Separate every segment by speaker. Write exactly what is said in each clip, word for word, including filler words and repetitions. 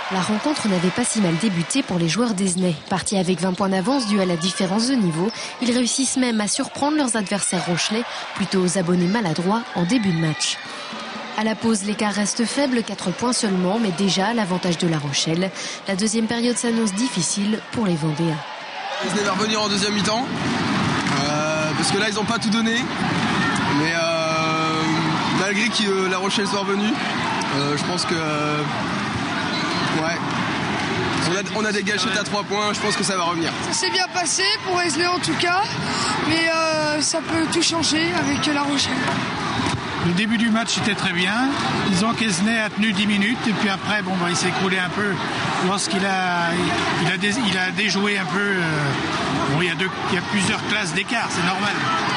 Speaker 1: La rencontre n'avait pas si mal débuté pour les joueurs d'Aizenay. Partis avec vingt points d'avance dû à la différence de niveau, ils réussissent même à surprendre leurs adversaires rochelais, plutôt aux abonnés maladroits en début de match. À la pause, l'écart reste faible, quatre points seulement, mais déjà à l'avantage de La Rochelle. La deuxième période s'annonce difficile pour les Vendéens.
Speaker 2: Aizenay va revenir en deuxième mi-temps, euh, parce que là ils n'ont pas tout donné, mais euh, malgré que euh, La Rochelle soit revenue, euh, je pense que... Euh, Ouais, on a, on a des gâchettes à trois points, je pense que ça va revenir.
Speaker 3: Ça s'est bien passé pour Aizenay en tout cas, mais euh, ça peut tout changer avec La Rochelle.
Speaker 4: Le début du match était très bien, disons qu'Aizenay a tenu dix minutes et puis après bon, bah, il s'est écroulé un peu lorsqu'il a, il a, dé, il a déjoué un peu. Euh, bon, il y a deux, il y a plusieurs classes d'écart, c'est normal.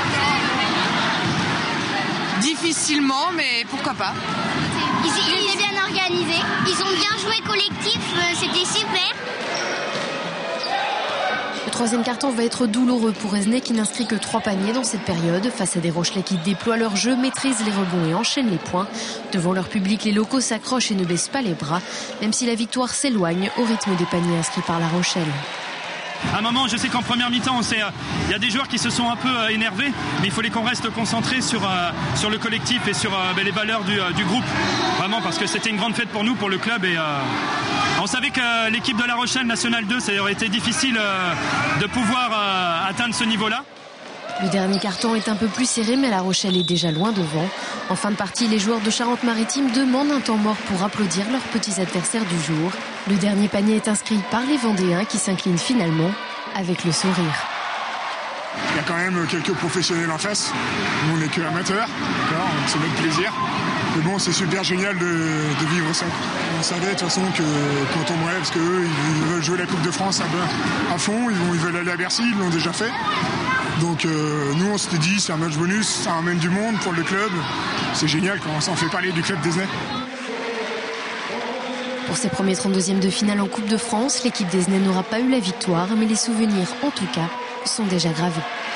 Speaker 5: Difficilement, mais pourquoi pas.
Speaker 6: Ils, ils étaient bien organisés, ils ont bien joué collectif, euh, c'était super.
Speaker 1: Le troisième carton va être douloureux pour Aizenay qui n'inscrit que trois paniers dans cette période. Face à des Rochelais qui déploient leur jeu, maîtrisent les rebonds et enchaînent les points. Devant leur public, les locaux s'accrochent et ne baissent pas les bras, même si la victoire s'éloigne au rythme des paniers inscrits par La Rochelle.
Speaker 7: À un moment, je sais qu'en première mi-temps, il y a des joueurs qui se sont un peu euh, énervés, mais il faut qu'on reste concentré sur, euh, sur le collectif et sur euh, ben, les valeurs du, euh, du groupe. Vraiment, parce que c'était une grande fête pour nous, pour le club. Et, euh, on savait que l'équipe de La Rochelle, National deux, ça aurait été difficile euh, de pouvoir euh, atteindre ce niveau-là.
Speaker 1: Le dernier carton est un peu plus serré, mais La Rochelle est déjà loin devant. En fin de partie, les joueurs de Charente-Maritime demandent un temps mort pour applaudir leurs petits adversaires du jour. Le dernier panier est inscrit par les Vendéens qui s'inclinent finalement avec le sourire.
Speaker 8: Il y a quand même quelques professionnels en face. Nous, on n'est que amateurs, c'est notre plaisir. Mais bon, c'est super génial de, de vivre ça. On savait de toute façon que quand on tomberait, parce qu'eux, ils veulent jouer la Coupe de France à, à fond, ils, vont, ils veulent aller à Bercy, ils l'ont déjà fait. Donc euh, nous, on s'était dit, c'est un match bonus, ça amène du monde pour le club. C'est génial quand on s'en fait parler du club d'Aizenay.
Speaker 1: Pour ses premiers trente-deuxièmes de finale en Coupe de France, l'équipe d'Aizenay n'aura pas eu la victoire, mais les souvenirs, en tout cas, sont déjà gravés.